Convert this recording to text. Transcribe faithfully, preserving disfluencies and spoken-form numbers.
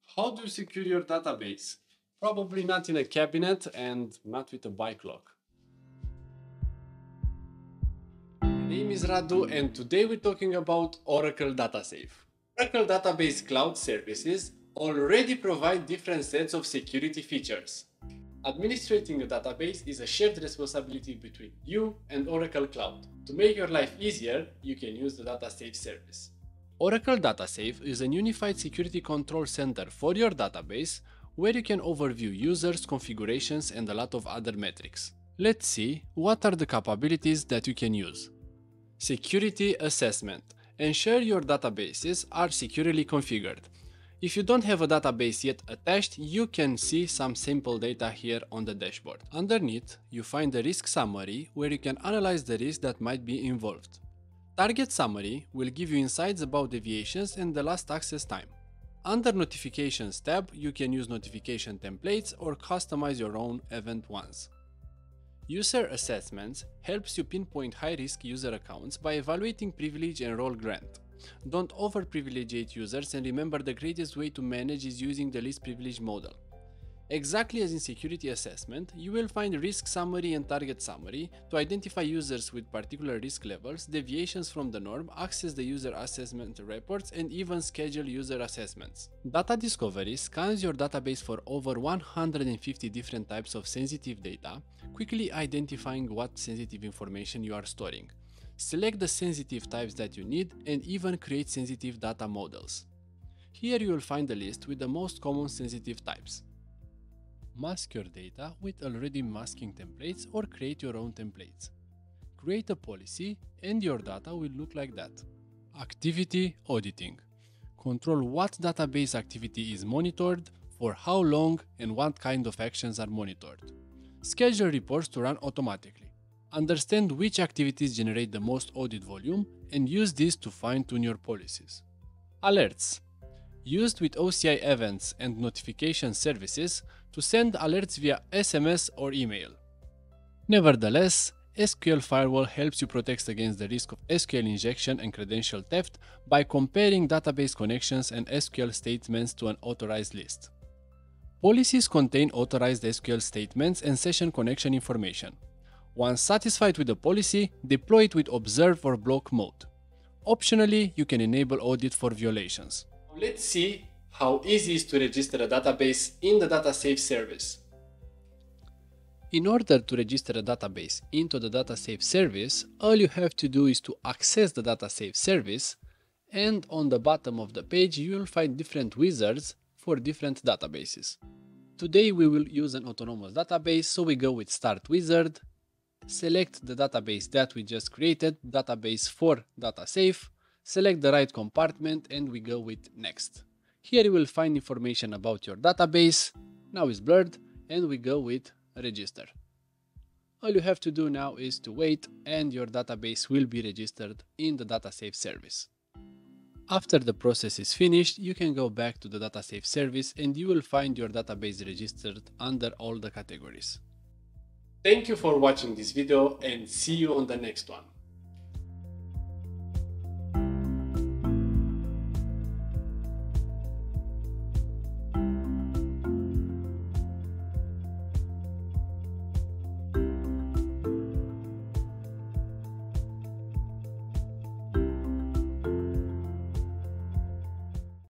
How do you secure your database? Probably not in a cabinet and not with a bike lock. My name is Radu and today we're talking about Oracle DataSafe. Oracle Database Cloud Services already provide different sets of security features. Administrating a database is a shared responsibility between you and Oracle Cloud. To make your life easier, you can use the DataSafe service. Oracle DataSafe is a unified security control center for your database where you can overview users, configurations, and a lot of other metrics. Let's see what are the capabilities that you can use. Security assessment. Ensure your databases are securely configured. If you don't have a database yet attached, you can see some sample data here on the dashboard. Underneath, you find the risk summary where you can analyze the risk that might be involved. Target summary will give you insights about deviations and the last access time. Under Notifications tab, you can use notification templates or customize your own event ones. User assessments helps you pinpoint high-risk user accounts by evaluating privilege and role grant. Don't over-privilege users, and remember the greatest way to manage is using the least privilege model. Exactly as in security assessment, you will find risk summary and target summary to identify users with particular risk levels, deviations from the norm, access the user assessment reports, and even schedule user assessments. Data Discovery scans your database for over one hundred fifty different types of sensitive data, quickly identifying what sensitive information you are storing. Select the sensitive types that you need and even create sensitive data models. Here you will find a list with the most common sensitive types. Mask your data with already masking templates or create your own templates. Create a policy and your data will look like that. Activity auditing. Control what database activity is monitored, for how long, and what kind of actions are monitored. Schedule reports to run automatically. Understand which activities generate the most audit volume and use this to fine-tune your policies. Alerts. Used with O C I events and notification services to send alerts via S M S or email. Nevertheless, S Q L Firewall helps you protect against the risk of S Q L injection and credential theft by comparing database connections and S Q L statements to an authorized list. Policies contain authorized S Q L statements and session connection information. Once satisfied with the policy, deploy it with Observe or Block mode. Optionally, you can enable audit for violations. Let's see how easy it is to register a database in the DataSafe service. In order to register a database into the DataSafe service, all you have to do is to access the DataSafe service, and on the bottom of the page you will find different wizards for different databases. Today we will use an autonomous database, so we go with Start Wizard, select the database that we just created, database for DataSafe, select the right compartment and we go with Next. Here you will find information about your database, now it's blurred, and we go with Register. All you have to do now is to wait and your database will be registered in the DataSafe service. After the process is finished, you can go back to the DataSafe service and you will find your database registered under all the categories. Thank you for watching this video and see you on the next one.